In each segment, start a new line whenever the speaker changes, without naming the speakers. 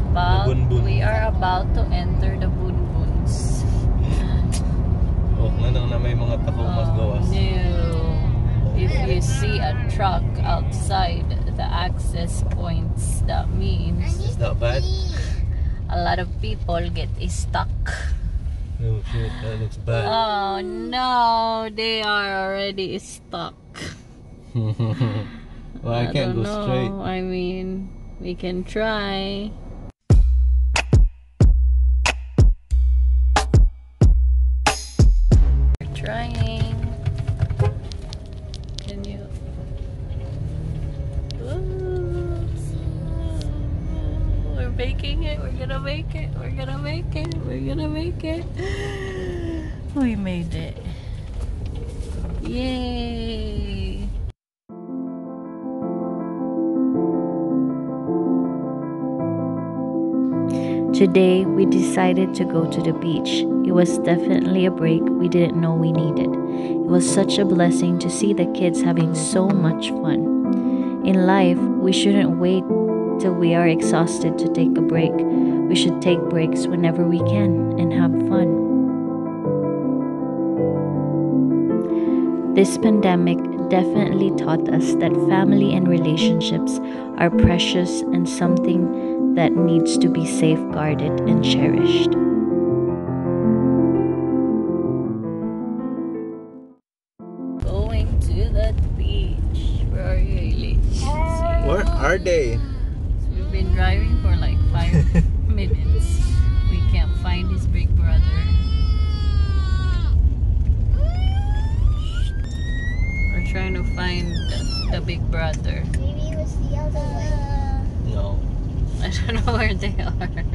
about to enter the Bunbuns.
Oh, na may mga tako mas gawas.
No. If you see a truck outside the access points, that means
Is that bad?
a lot of people get stuck.
Oh shit, that looks bad.
Oh no, they are already stuck.
Well, I can't go straight.
I mean, we can try. We're trying. Can you? Ooh. We're making it. We're gonna make it. We're gonna make it. We're gonna make it. We made it. Yay! Today, we decided to go to the beach. It was definitely a break we didn't know we needed. It was such a blessing to see the kids having so much fun. In life, we shouldn't wait till we are exhausted to take a break. We should take breaks whenever we can and have fun. This pandemic definitely taught us that family and relationships are precious and something that needs to be safeguarded and cherished. Going to the beach. Where are you, Elise?
Where are they?
We've been driving for like 5 minutes. We can't find his big brother. We're trying to find the big brother.
Maybe it was the other way.
No.
I don't know where they are.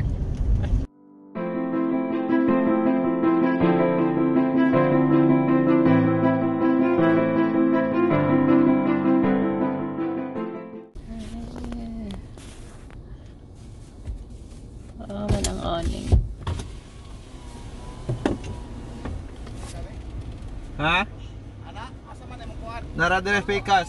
Oh, walang awning.
Ha? Nara dire pikas.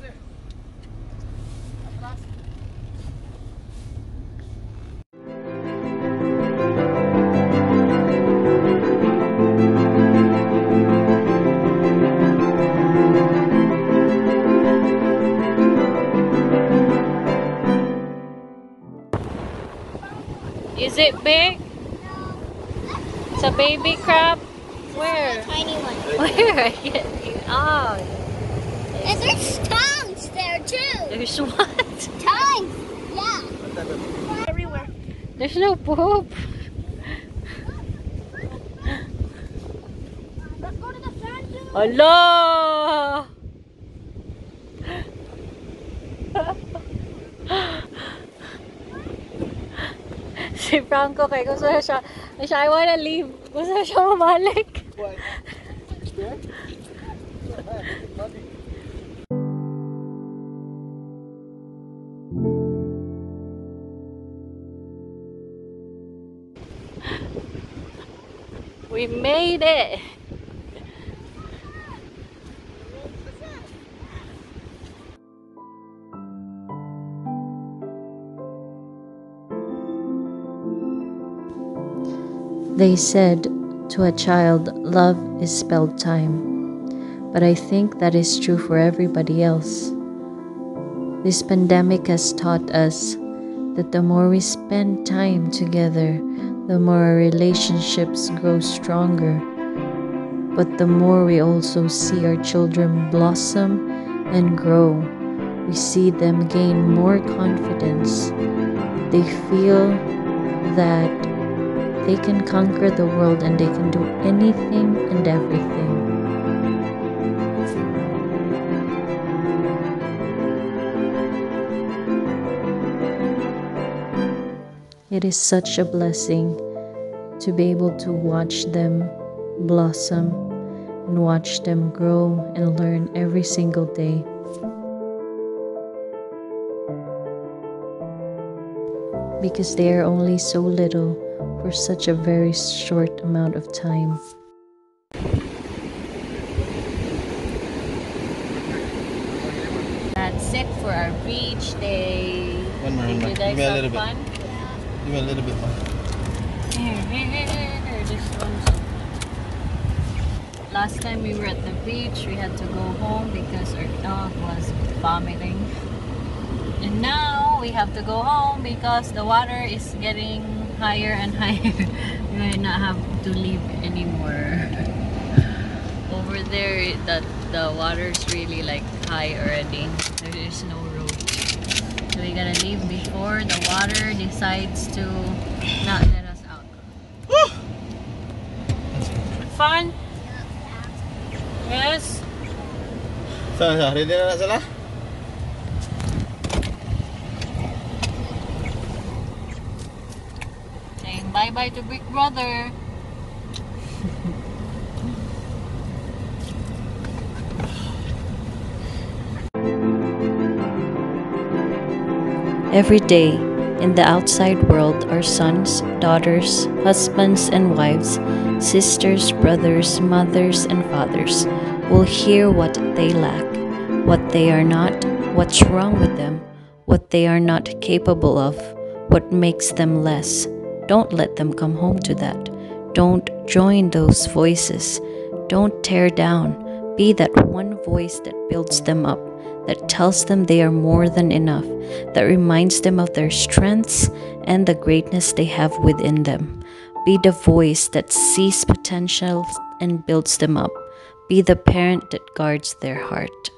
Is it big? It's a baby crab? Where?
Tiny one.
Where? Oh.
And there's tongues there too.
There's what?
Tongues. Yeah. Everywhere.
There's no poop.
Let's go to the sand dune.
Hello! Si Franco kay gusto na siya, I wanna leave. Gusto na siya mamalik. We made it! They said to a child, love is spelled time. But I think that is true for everybody else. This pandemic has taught us that the more we spend time together, the more our relationships grow stronger. But the more we also see our children blossom and grow, we see them gain more confidence. They feel that they can conquer the world and they can do anything and everything. It is such a blessing to be able to watch them blossom and watch them grow and learn every single day. Because they are only so little for such a very short amount of time. That's it for our beach day.
One more,
Did you guys
give me a
have
little bit.
fun?
Give me a little bit more.
Here. This one's. Last time we were at the beach, we had to go home because our dog was vomiting. And now we have to go home because the water is getting higher and higher. We might not have to leave anymore. Over there, the water's really like high already. There is no road. So we gotta leave before the water decides to not let us out. Fun? Yes?
Saan siya? Ready na sila?
Saying bye-bye to Big Brother. Every day, in the outside world, our sons, daughters, husbands and wives, sisters, brothers, mothers and fathers will hear what they lack, what they are not, what's wrong with them, what they are not capable of, what makes them less. Don't let them come home to that. Don't join those voices. Don't tear down. Be that one voice that builds them up, that tells them they are more than enough, that reminds them of their strengths and the greatness they have within them. Be the voice that sees potential and builds them up. Be the parent that guards their heart.